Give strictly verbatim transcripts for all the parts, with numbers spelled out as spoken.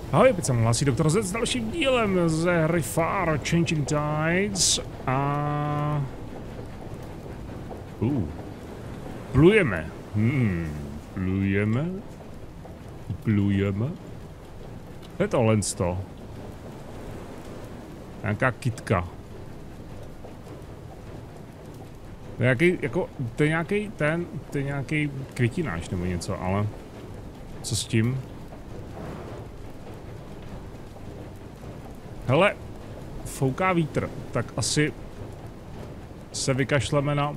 Ahoj, opět se hlásí doktor Z s dalším dílem ze hry Far Changing Tides a... Uh, plujeme. Hmm, plujeme. Plujeme. To je tohle sto. Nějaká kytka. To je nějaký, jako, to je nějaký ten, to je nějaký květináč nebo něco, ale... Co s tím? Hele, fouká vítr, tak asi se vykašleme na,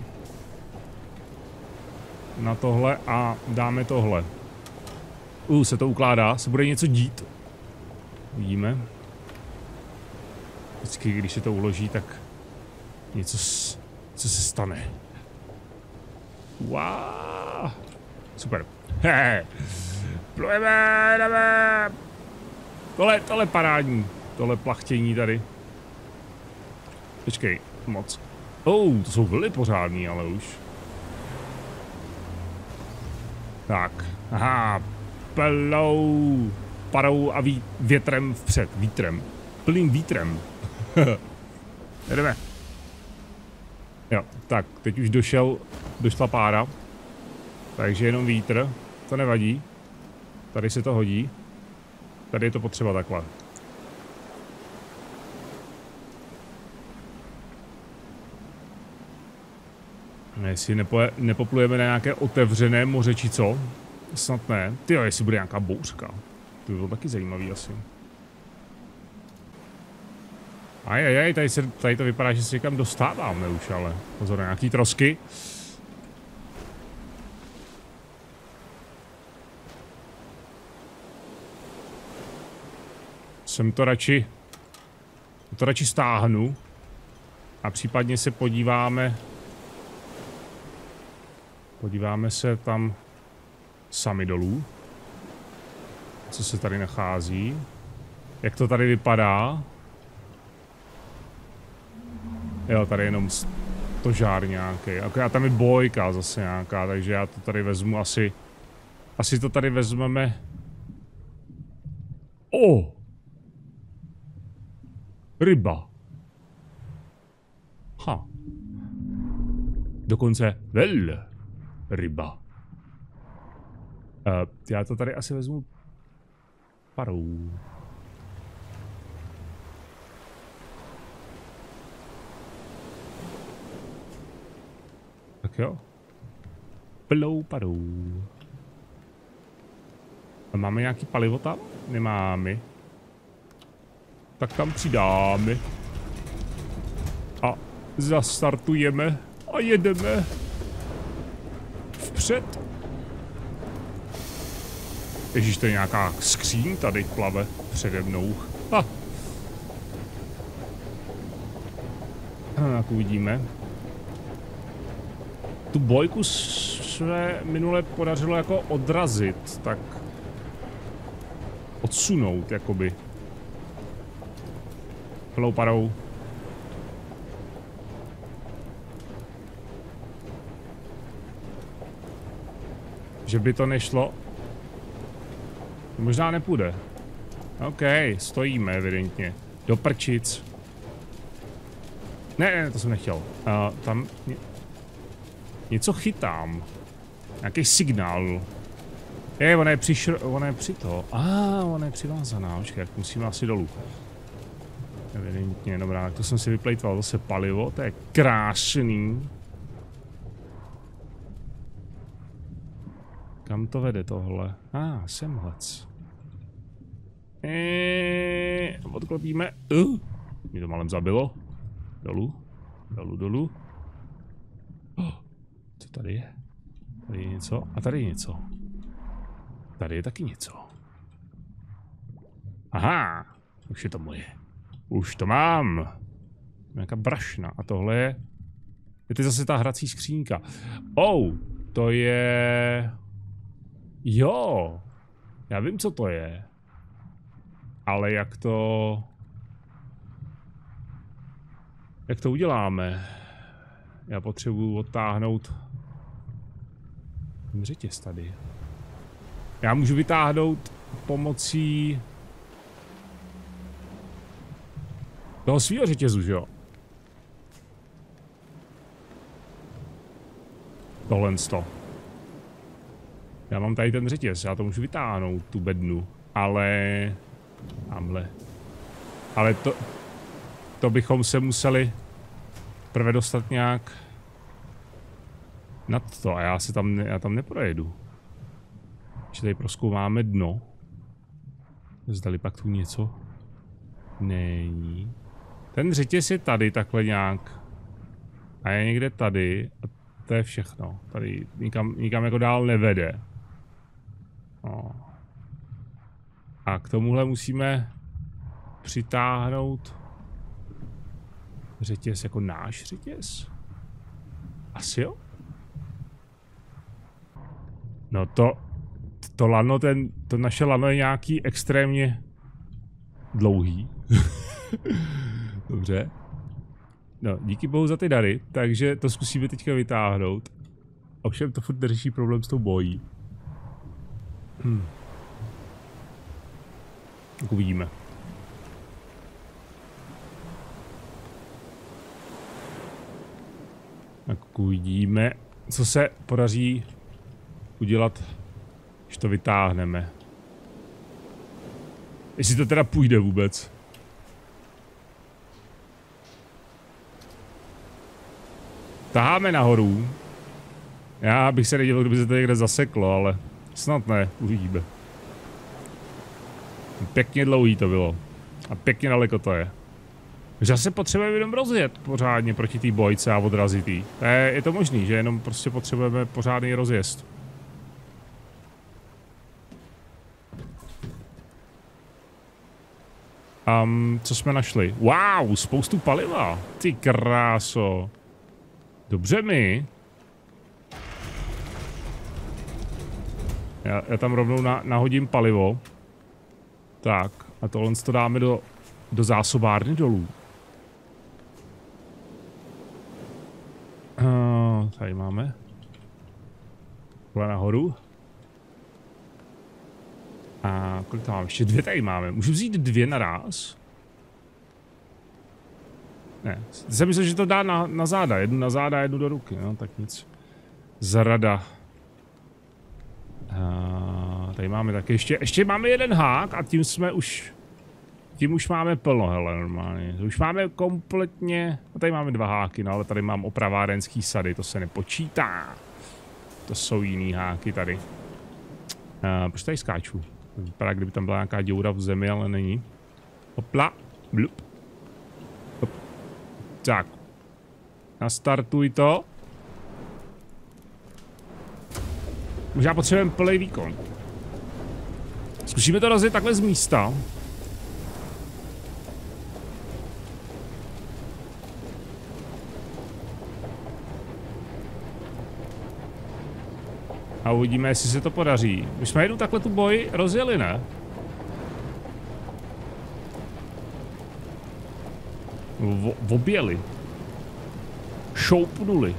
na tohle a dáme tohle. Uh, se to ukládá, se bude něco dít. Vidíme. Vždycky, když se to uloží, tak něco, s, co se stane. Wow. Super. Hehe. Plujeme, jdeme. Tohle, tohle parádní. Tohle plachtění tady. Počkej, moc. Oh, to jsou vily pořádný, ale už. Tak, aha, plou, parou a ví, větrem vpřed, vítrem. Plným vítrem. Jdeme. Jo, tak, teď už došel, došla pára. Takže jenom vítr, to nevadí. Tady se to hodí. Tady je to potřeba takhle. Jestli nepo, nepoplujeme na nějaké otevřené moře, či co? Snad ne. Tyjo, jestli bude nějaká bouřka. To by bylo taky zajímavý asi. Ajajaj, tady, se, tady to vypadá, že se někam dostáváme už, ale pozor na nějaký trosky. Jsem to radši... to radši stáhnu. A případně se podíváme... Podíváme se tam sami dolů. Co se tady nachází. Jak to tady vypadá. Jo, tady jenom stožár nějaký. A tam je bojka zase nějaká, takže já to tady vezmu asi... Asi to tady vezmeme... O! Ryba. Ha. Dokonce vel. Ryba. Uh, já to tady asi vezmu parou. Tak jo. Plou parou. A máme nějaký palivo tam? Nemáme. Tak tam přidáme. A zastartujeme. A jedeme. Vpřed. Ježíš, to je nějaká skříň tady plave přede mnou. Ha. Tak uvidíme. Tu bojku se minule podařilo jako odrazit, tak odsunout jakoby. Plou parou. Že by to nešlo. Možná nepůjde. OK, stojíme evidentně. Do prčic. Ne, ne, to jsem nechtěl. Uh, tam ně... něco chytám. Nějaký signál. Je, ona je přišr... ona je při to. A, ah, ona je přivázaná. Počkej, musíme asi dolů. Evidentně, dobrá, tak to jsem si vyplejtval zase palivo, to je krásný. Kam to vede tohle? A, ah, semhlec. Eee, odklopíme. Uh, mě to malem zabilo. Dolů, dolů, dolů. Oh, co tady je? Tady je něco a tady je něco. Tady je taky něco. Aha, už je to moje. Už to mám. Nějaká brašna. A tohle je... Je to zase ta hrací skřínka. Oh, to je... Jo. Já vím, co to je. Ale jak to... Jak to uděláme? Já potřebuji odtáhnout... Řetěz tady. Já můžu vytáhnout pomocí Toho svýho řetězu, že jo? Tohle sto. Já mám tady ten řetěz, já to můžu vytáhnout, tu bednu, ale... Tamhle. Ale to... To bychom se museli prvé dostat nějak nad to a já se tam, ne, já tam neprojedu. Že tady prozkoumáme dno. Zdali pak tu něco není. Ten řetěz je tady takhle nějak. A je někde tady. A to je všechno. Tady nikam, nikam jako dál nevede. No. A k tomuhle musíme přitáhnout řetěz jako náš řetěz? Asi jo? No to, to lano, ten, to naše lano je nějaký extrémně dlouhý. Dobře. No, díky bohu za ty dary, takže to zkusíme teďka vytáhnout. Ovšem to furt neřeší problém s tou bojí. Hm. Tak uvidíme. Tak uvidíme, co se podaří udělat, když to vytáhneme. Jestli to teda půjde vůbec. Taháme nahoru. Já bych se nedělal, kdyby se to někde zaseklo, ale snad ne, uvidíme. Pěkně dlouhý to bylo. A pěkně daleko to je. Zase potřebujeme jenom rozjet pořádně proti té bojce a odrazit jí. Je, je to možný, že jenom prostě potřebujeme pořádný rozjezd. Um, co jsme našli? Wow, spoustu paliva. Ty kráso. Dobře mi. Já, já tam rovnou na, nahodím palivo. Tak, a tohle to dáme do, do zásobárny dolů. Uh, tady máme. Tohle nahoru. A kolik tam máme? Ještě dvě tady máme. Můžu vzít dvě naraz? Ne, jsem myslel, že to dá na, na záda. Jednu na záda, jednu do ruky. No, tak nic. Zrada. Uh, tady máme taky ještě, ještě máme jeden hák a tím jsme už, tím už máme plno, hele, normálně. Už máme kompletně, a tady máme dva háky, no ale tady mám opravárenský sady, to se nepočítá. To jsou jiný háky tady. Uh, proč tady skáču? Vypadá, kdyby tam byla nějaká děura v zemi, ale není. Hopla, blup. Hop. Tak. Nastartuj to. Možná potřebujeme plný výkon. Zkusíme to rozjet takhle z místa. A uvidíme, jestli se to podaří. Už jsme jednou takhle tu boj rozjeli, ne? V objeli. Šoupnuli.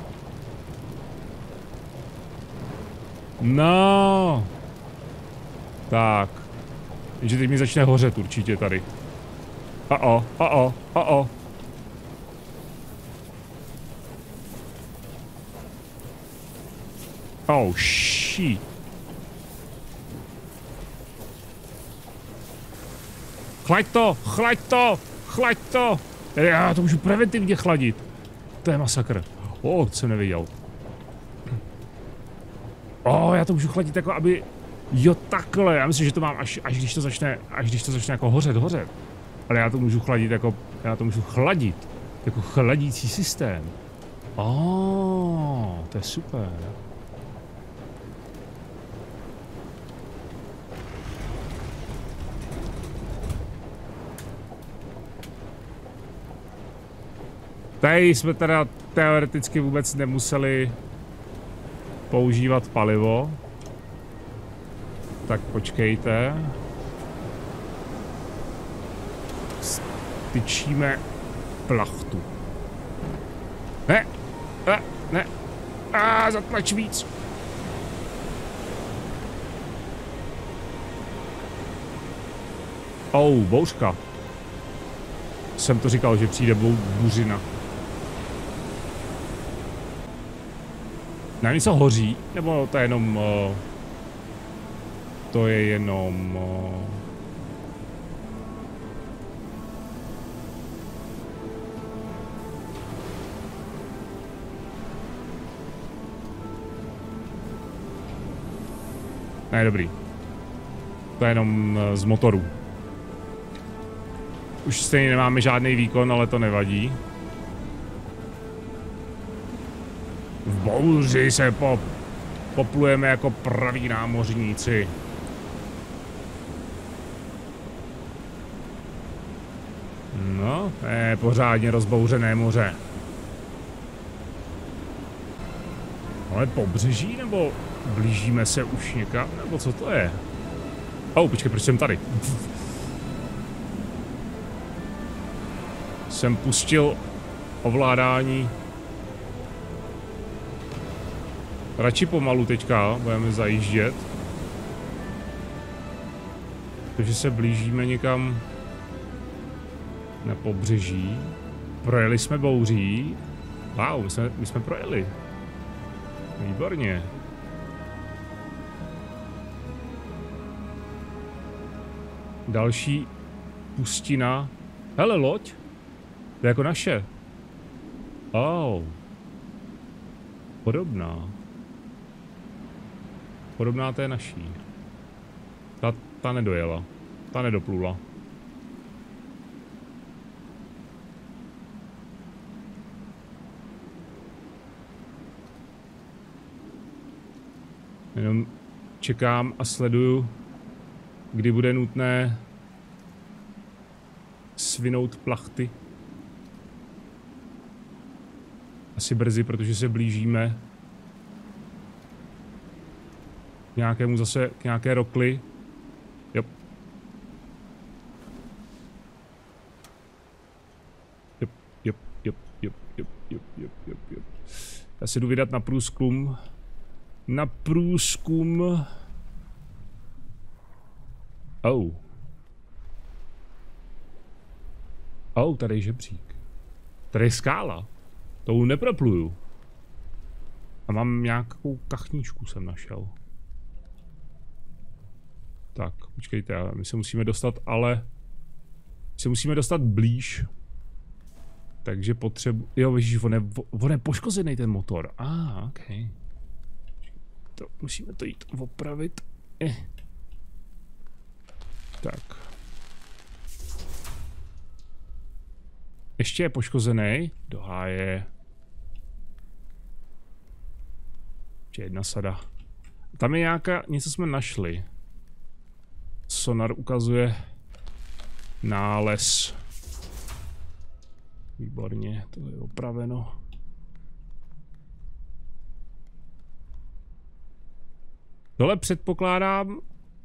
No. Tak. Jenže teď mi začne hořet určitě tady. O-o, o-o, o-o. Oh, shit. Chlaď to, chlaď to, chlaď to. Já to můžu preventivně chladit. To je masakr. O, oh, to jsem neviděl. O, oh, já to můžu chladit jako aby... Jo, takhle. Já myslím, že to mám až, až když to začne, až když to začne jako hořet, hořet. Ale já to můžu chladit jako... Já to můžu chladit. Jako chladící systém. O, oh, to je super. Tady jsme teda teoreticky vůbec nemuseli používat palivo. Tak počkejte. Styčíme plachtu. Ne, ne, ne. A zatlač víc. Oh, bouřka. jsem to říkal, že přijde buřina. Na něco hoří? Nebo to je jenom... Uh, to je jenom... Uh, ne, dobrý. To je jenom uh, z motoru. Už stejně nemáme žádný výkon, ale to nevadí. V bouři se po, poplujeme jako praví námořníci. No, to je pořádně rozbouřené moře. Ale pobřeží, nebo blížíme se už někam, nebo co to je? Oh, počkej, proč jsem tady? Jsem pustil ovládání. Radši pomalu teďka, budeme zajíždět. Takže se blížíme někam na pobřeží. Projeli jsme bouří. Wow, my jsme, my jsme projeli. Výborně. Další pustina. Hele, loď. To je jako naše. Oh. Podobná. Podobná té naší. Ta, ta nedojela. Ta nedoplula. Jenom čekám a sleduju, kdy bude nutné svinout plachty. Asi brzy, protože se blížíme k nějakému zase, k nějaké rokli. Jop. Jop, jop, jop, jop, jop, jop, jop, jop, jop. Já se jdu vydat na průzkum. Na průzkum. Oh. Oh, tady je žebřík. Tady je skála. Tou nepropluju. A mám nějakou kachničku jsem našel. Tak, počkejte, my se musíme dostat, ale... My se musíme dostat blíž. Takže potřebuji... Jo, víš, on je, on je poškozený ten motor. Ah, ok. To, musíme to jít opravit. Eh. Tak. Ještě je poškozený. Do háje. Ještě jedna sada. Tam je nějaká... Něco jsme našli. Sonar ukazuje nález. Výborně, to je opraveno. Tohle předpokládám...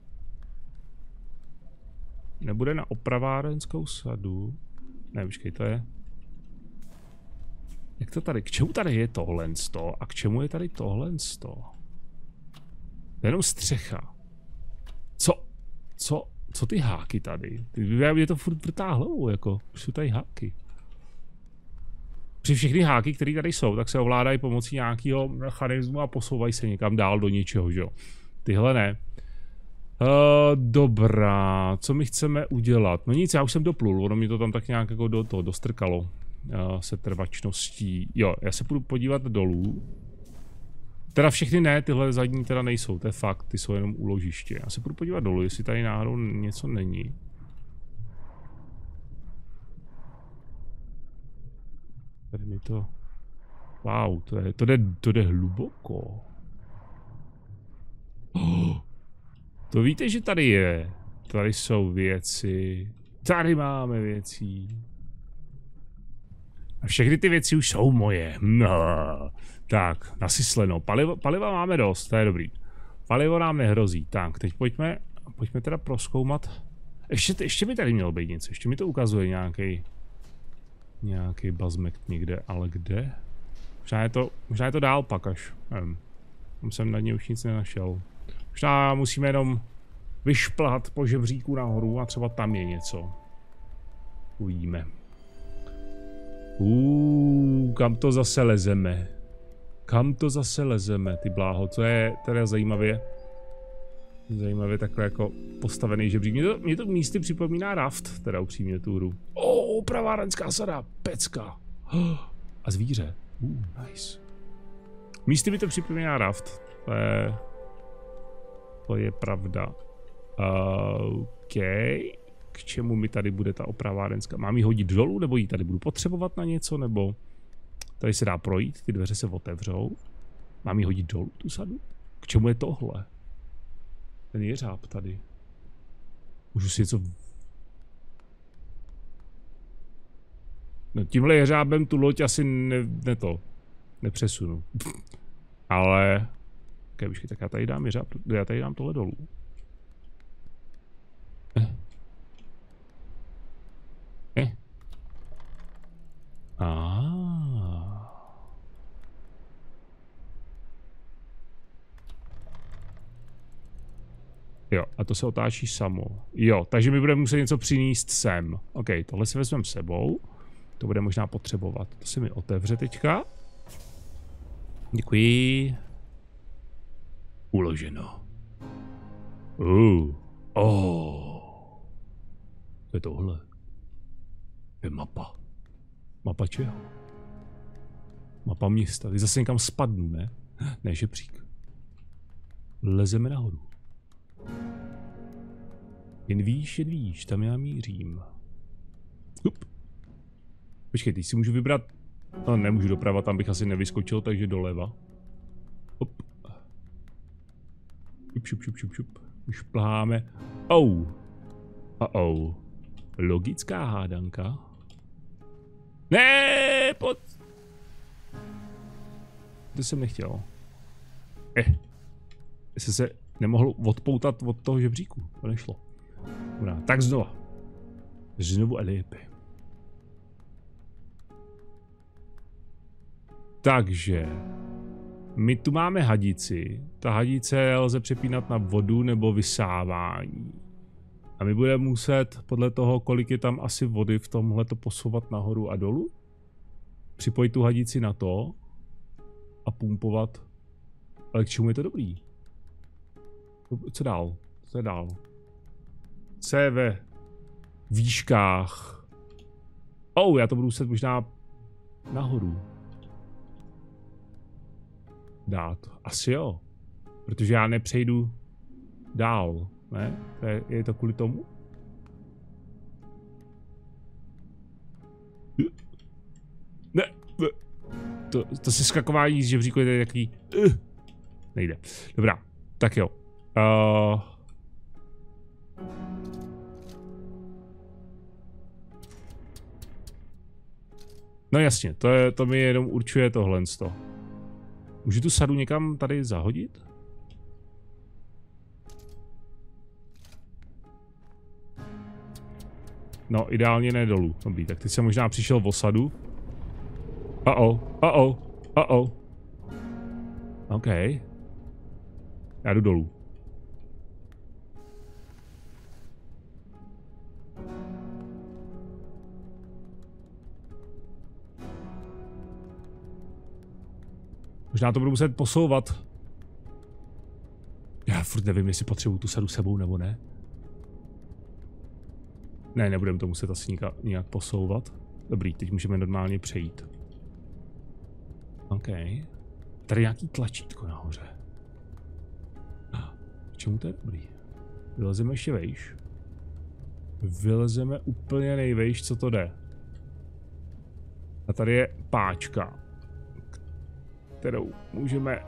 Nebude na opravárenskou sadu. Ne, počkej, to je... Jak to tady? K čemu tady je tohle sto? A k čemu je tady tohle sto? To je jenom střecha. Co? Co? Co ty háky tady? Je to furt vrtá hlavou, jako. Už jsou tady háky. Při všechny háky, které tady jsou, tak se ovládají pomocí nějakého mechanismu a posouvají se někam dál do něčeho, že jo. Tyhle ne. Uh, dobrá, co my chceme udělat? No nic, já už jsem doplul, ono mi to tam tak nějak jako do toho dostrkalo. Uh, se trvačností. Jo, já se půjdu podívat dolů. Teda všechny ne, tyhle zadní teda nejsou, to je fakt, ty jsou jenom úložiště. Já se půjdu podívat dolů, jestli tady náhodou něco není. Tady mi to... Wow, to, je, to, jde, to jde hluboko. Oh, to víte, že tady je. Tady jsou věci. Tady máme věcí. A všechny ty věci už jsou moje. No. Tak, nasysleno. Palivo, paliva máme dost, to je dobrý. Palivo nám nehrozí. Tak, teď pojďme, pojďme teda prozkoumat. Ještě, ještě by tady mělo být něco. Ještě mi to ukazuje nějaký nějaký bazmek někde, ale kde? Možná je to, možná je to dál pak až. Nevím. Tam jsem na ně už nic nenašel. Možná musíme jenom vyšplhat po žebříku nahoru a třeba tam je něco. Uvidíme. Uuu, kam to zase lezeme? Kam to zase lezeme, ty bláho? Co je teda zajímavě? Zajímavě takhle jako postavený žebřík. Mě to, mě to místy připomíná raft, teda upřímně tu hru. Oh, pravárenská sada, pecka. A zvíře. Uh, nice. Místy mi to připomíná raft. To je... To je pravda. Uh, OK. K čemu mi tady bude ta opravárenská? Mám ji hodit dolů, nebo ji tady budu potřebovat na něco, nebo... Tady se dá projít, ty dveře se otevřou. Mám ji hodit dolů, tu sadu? K čemu je tohle? Ten jeřáb tady. Můžu si něco... No tímhle jeřábem tu loď asi ne, ne to. Nepřesunu. Ale... Ok, počkej, tak já tady dám jeřáb, já tady dám tohle dolů. Eh. Eh. Ah. Jo, a to se otáčí samo. Jo, takže my budeme muset něco přinést sem. OK, tohle si vezmeme sebou. To bude možná potřebovat. To se mi otevře teďka. Děkuji. Uloženo. Uh. Oh. To je tohle. To je mapa. Mapa čeho? Mapa města. Ty zase někam spadnu, ne? Ne, žebřík. Lezeme nahoru. Jen víš, jen víš, tam já mířím. Hup. Počkej, teď si můžu vybrat... No, nemůžu doprava, tam bych asi nevyskočil, takže doleva. Hop. Šup, šup, šup, šup, šup. Už pláme. Oh. A oh. Logická hádanka. Ne, pod... To jsem nechtěl. Eh. Jsem se nemohl odpoutat od toho žebříku. To nešlo. Dobrá, tak znova. Znovu a lépe. Takže... My tu máme hadici. Ta hadice lze přepínat na vodu nebo vysávání. A my budeme muset, podle toho, kolik je tam asi vody, v tomhle to posouvat nahoru a dolů. Připojit tu hadici na to. A pumpovat. Ale k čemu je to dobrý? Co dál? Co je dál? Co je ve výškách? Oh, já to budu muset možná nahoru dát. Asi jo. Protože já nepřejdu dál. Ne? Je, je to kvůli tomu? Ne. To, to se skakování z žebříku je tady takový... Nejde. Dobrá. Tak jo. Uh... No jasně, to, je, to mi jenom určuje tohle. Můžu tu sadu někam tady zahodit? No, ideálně ne dolů. Dobrý, tak teď jsem možná přišel o sadu. Uh-oh, uh-oh, uh-oh. OK. Já jdu dolů. Možná to budu muset posouvat. Já furt nevím, jestli potřebuju tu sadu sebou nebo ne. Ne, nebudeme to muset asi nějak, nějak posouvat. Dobrý, teď můžeme normálně přejít. OK. Tady nějaký tlačítko nahoře. K čemu to je dobrý? Vylezeme ještě vejš. Vylezeme úplně nejvejš, co to jde. A tady je páčka, kterou můžeme...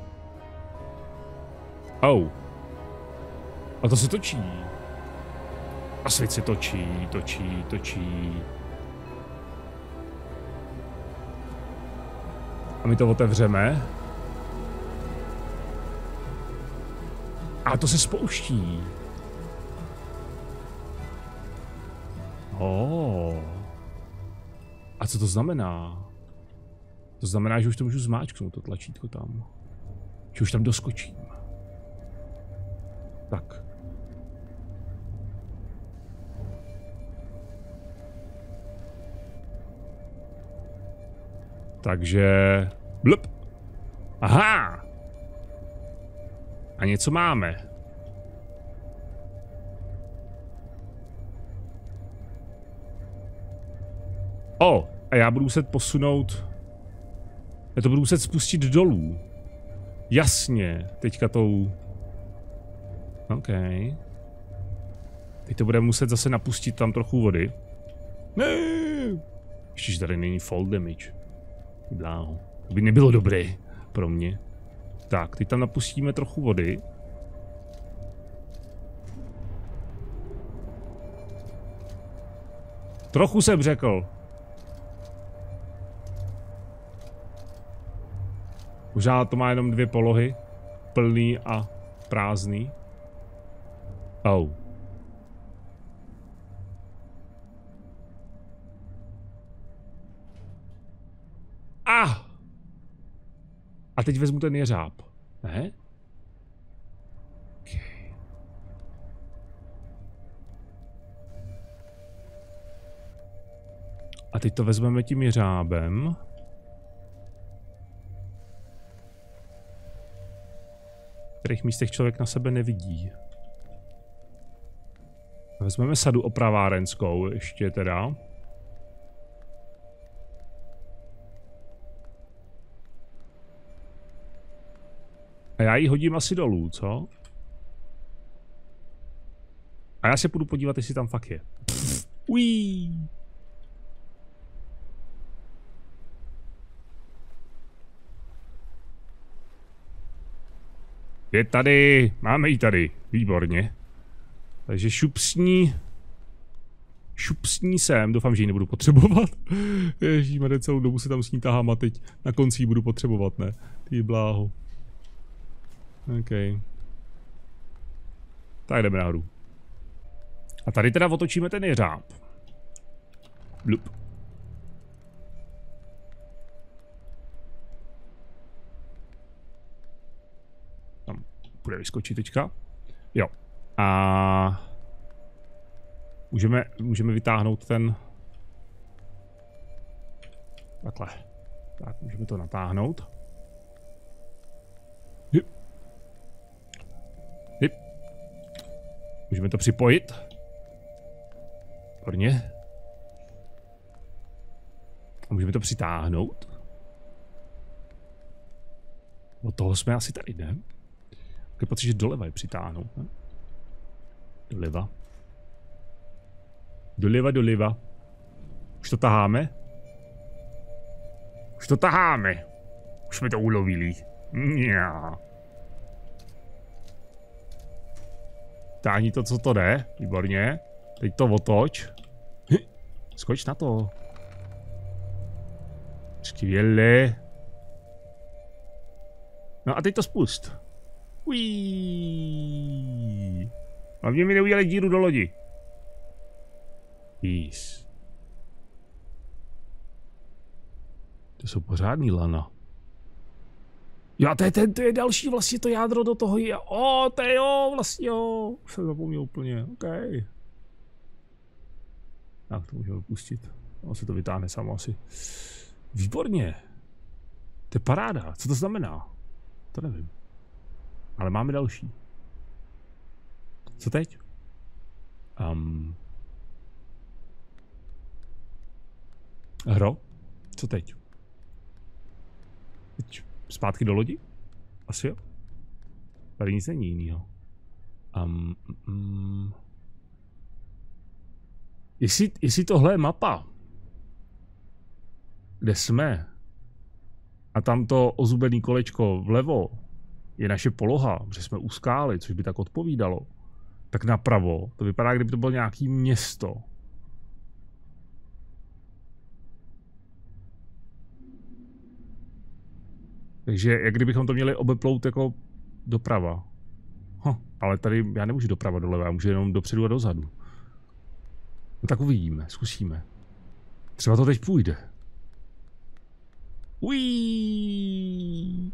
Oh. A to se točí. A svět se točí, točí, točí. A my to otevřeme. A to se spouští. Oh. A co to znamená? To znamená, že už to můžu zmáčknout, to tlačítko tam. Že už tam doskočím. Tak. Takže... Blup. Aha! A něco máme. O, a já budu muset posunout... Já to budu muset spustit dolů. Jasně, teďka tou... OK. Teď to bude muset zase napustit tam trochu vody. Ne. Ještě tady není fall damage. Bláho. To by nebylo dobré pro mě. Tak, teď tam napustíme trochu vody. Trochu jsem řekl. Možná to má jenom dvě polohy. Plný a prázdný. Oh. Ah! A teď vezmu ten jeřáb. Ne? Okay. A teď to vezmeme tím jeřábem. V kterých místech člověk na sebe nevidí. Vezmeme sadu opravárenskou ještě teda. A já ji hodím asi dolů, co? A já se půjdu podívat, jestli tam fakt je. Uí. Je tady, máme ji tady, výborně. Takže šupsní. Šupsní sem, doufám, že ji nebudu potřebovat. Ježímane, celou dobu se tam s ní tahám a teď na konci ji budu potřebovat, ne? Ty bláho. OK. Tak jdeme nahoru. A tady teda otočíme ten jeřáb. Blup. Tam bude vyskočit teďka. Jo. A můžeme, můžeme vytáhnout ten... Takhle. Tak, můžeme to natáhnout. Hyp. Hyp. Můžeme to připojit. Výborně. A můžeme to přitáhnout. Od toho jsme asi tady, ne? Tak potřeba, že doleva je přitáhnout, ne? Doleva. Doleva, doleva. Už to taháme? Už to taháme. Už jsme to ulovili. Mňa. Táhni to, co to jde. Výborně. Teď to otoč. Skoč na to. Skvěle. No a teď to spust. Uííí. Hlavně mi neudělej díru do lodi. Peace. To jsou pořádný lana. Jo, to je, ten, to je další vlastně to jádro do toho je. O, to je jo, vlastně jo. Už jsem zapomněl úplně, OK. Tak to můžeme pustit. On se to vytáhne samo asi. Výborně. To je paráda. Co to znamená? To nevím. Ale máme další. Co teď? Um. Hro? Co teď? Teď zpátky do lodi? Asi jo. Tady nic není jinýho. Um, um. Jestli, jestli tohle je mapa, kde jsme, a tamto ozubený kolečko vlevo je naše poloha, protože jsme u skály, což by tak odpovídalo, tak napravo to vypadá, kdyby to bylo nějaký město. Takže jak kdybychom to měli obeplout jako doprava. Huh, ale tady já nemůžu doprava doleva, já můžu jenom dopředu a dozadu. No tak uvidíme, zkusíme. Třeba to teď půjde. Uííí.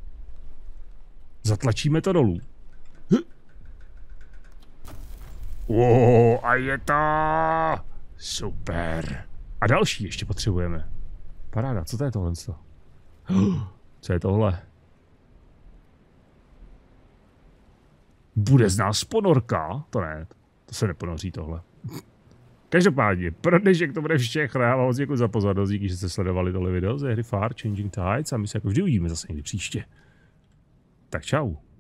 Zatlačíme to dolů. O, a je to super. A další ještě potřebujeme. Paráda, co to je tohle? Co je tohle? Bude z nás ponorka? To ne, to se neponoří tohle. Každopádně, pro dnešek to bude všechno. Já vám moc děkuji za pozornost, díky, že jste sledovali tohle video ze hry Far Changing Tides a my se jako vždy uvidíme zase někdy příště. Tak čau.